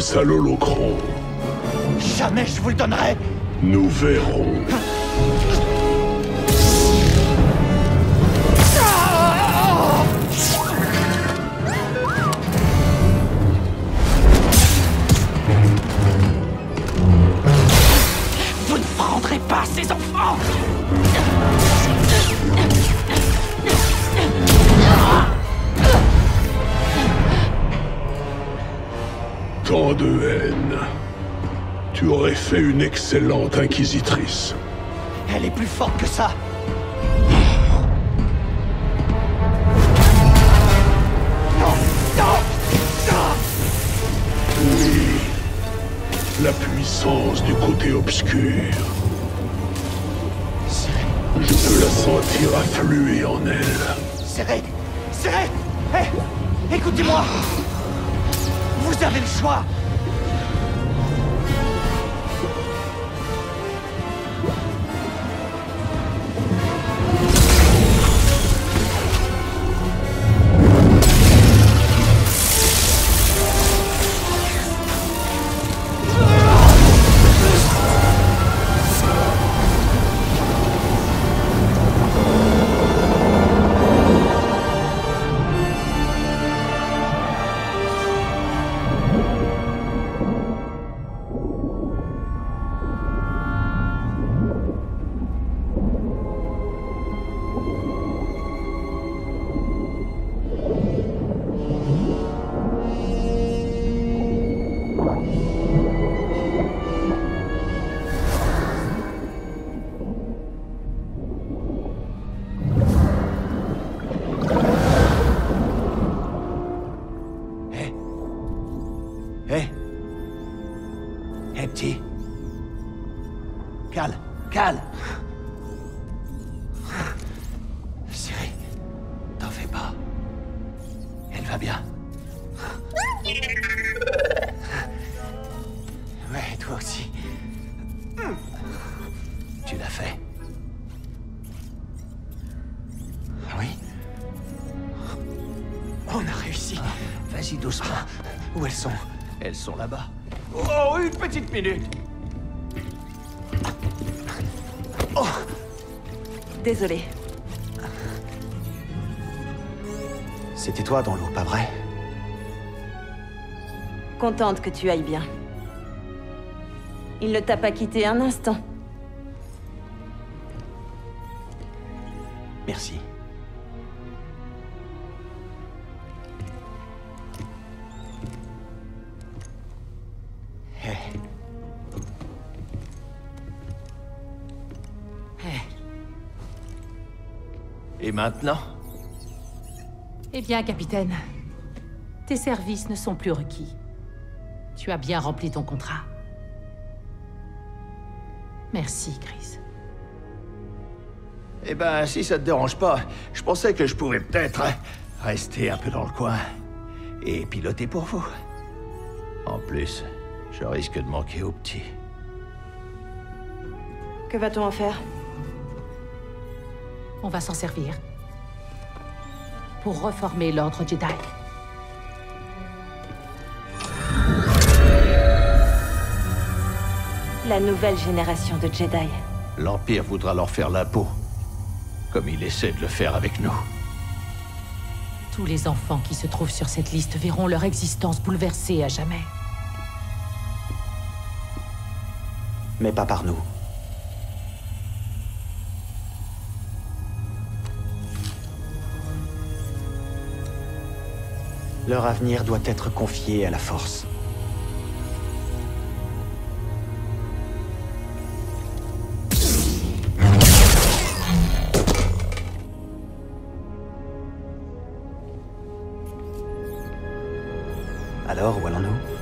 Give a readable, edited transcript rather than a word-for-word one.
réponse à l'holocron. Jamais je vous le donnerai. Nous verrons. Vous ne prendrez pas ces enfants. Tant de haine. Tu aurais fait une excellente inquisitrice. Elle est plus forte que ça. Non, non, non. Oui. La puissance du côté obscur. Je peux la sentir affluer en elle. Serré, serré. Hé, écoutez-moi. Vous avez le choix. Hé, petit. Calme, calme. Siri, t'en fais pas. Elle va bien. Ouais, toi aussi. Tu l'as fait. Oui. On a réussi. Vas-y doucement. Où elles sont? Elles sont là-bas. Oh, une petite minute. Oh. Désolée. C'était toi dans l'eau, pas vrai? Contente que tu ailles bien. Il ne t'a pas quitté un instant. Merci. Et maintenant? Eh bien, capitaine, tes services ne sont plus requis. Tu as bien rempli ton contrat. Merci, Chris. Eh ben, si ça te dérange pas, je pensais que je pouvais peut-être rester un peu dans le coin et piloter pour vous. En plus, je risque de manquer au petit. Que va-t-on en faire? On va s'en servir pour reformer l'ordre Jedi. La nouvelle génération de Jedi. L'Empire voudra leur faire la peau, comme il essaie de le faire avec nous. Tous les enfants qui se trouvent sur cette liste verront leur existence bouleversée à jamais. Mais pas par nous. Leur avenir doit être confié à la Force. Alors, où allons-nous?